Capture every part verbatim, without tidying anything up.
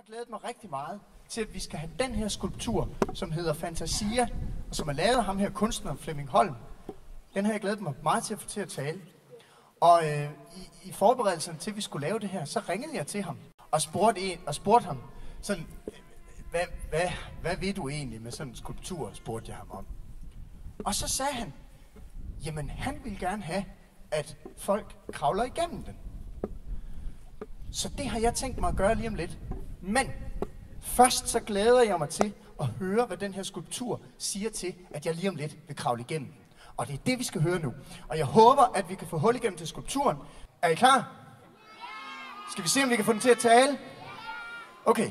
har glædet mig rigtig meget til, at vi skal have den her skulptur, som hedder Fantasia, og som er lavet af ham her, kunstneren Flemming Holm. Den har jeg glædet mig meget til at få til at tale. Og øh, i, i forberedelsen til, at vi skulle lave det her, så ringede jeg til ham og spurgte, en, og spurgte ham, sådan, hvad, hvad, hvad ved du egentlig med sådan en skulptur, spurgte jeg ham om. Og så sagde han, jamen han ville gerne have, at folk kravler igennem den. Så det har jeg tænkt mig at gøre lige om lidt. Men først så glæder jeg mig til at høre, hvad den her skulptur siger til, at jeg lige om lidt vil kravle igennem. Og det er det, vi skal høre nu. Og jeg håber, at vi kan få hul igennem til skulpturen. Er I klar? Skal vi se, om vi kan få den til at tale? Okay.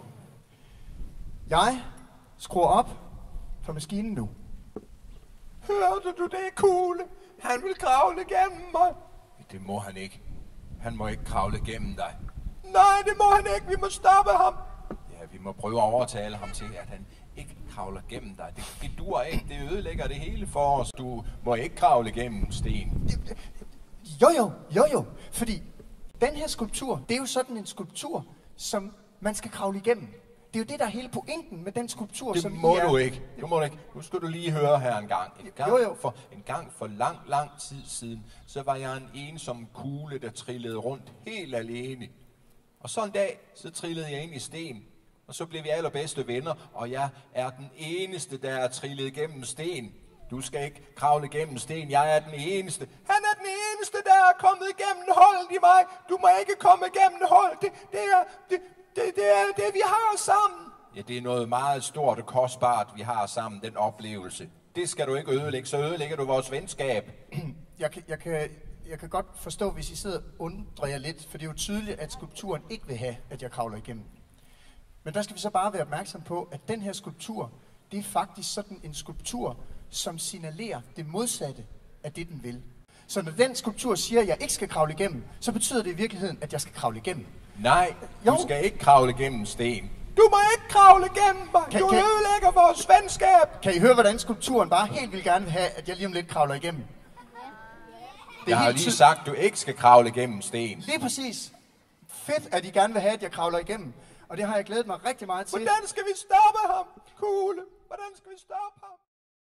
Jeg skruer op for maskinen nu. Hørte du det, Kugle? Han vil kravle igennem mig. Det må han ikke. Han må ikke kravle gennem dig. Nej, det må han ikke. Vi må stoppe ham. Ja, vi må prøve at overtale ham til, at han ikke kravler gennem dig. Det, det duer ikke. Det ødelægger det hele for os. Du må ikke kravle gennem sten. Jo, jo, jo, jo. Fordi den her skulptur, det er jo sådan en skulptur, som man skal kravle igennem. Det er jo det, der er hele pointen med den skulptur, det som må I er. du ikke. Det må du ikke. Nu skal du lige høre her en gang. En gang, jo, jo. For, en gang for lang, lang tid siden, så var jeg en ensom kugle, der trillede rundt helt alene. Og så en dag, så trillede jeg ind i sten. Og så blev vi allerbedste venner, og jeg er den eneste, der er trillet gennem sten. Du skal ikke kravle gennem sten, jeg er den eneste. Han er den eneste, der er kommet igennem hullet i mig. Du må ikke komme igennem hullet. Det, det, er, det, det, det er det, vi har sammen. Ja, det er noget meget stort og kostbart, vi har sammen, den oplevelse. Det skal du ikke ødelægge, så ødelægger du vores venskab. Jeg kan, jeg kan, jeg kan godt forstå, hvis I sidder og undrer jer lidt, for det er jo tydeligt, at skulpturen ikke vil have, at jeg kravler igennem. Men der skal vi så bare være opmærksom på, at den her skulptur, det er faktisk sådan en skulptur, som signalerer det modsatte af det, den vil. Så når den skulptur siger, at jeg ikke skal kravle igennem, så betyder det i virkeligheden, at jeg skal kravle igennem. Nej, jo. Du skal ikke kravle gennem sten. Du må ikke kravle igennem mig. Kan, du kan, ødelægger vores venskab. Kan I høre, hvordan skulpturen bare helt vil gerne vil have, at jeg lige om lidt kravler igennem? Det jeg har lige sagt, at du ikke skal kravle igennem sten. Lige præcis. Fedt, at I gerne vil have, at jeg kravler igennem. Og det har jeg glædet mig rigtig meget til. Hvordan skal vi stoppe ham, Kugle? Hvordan skal vi stoppe ham?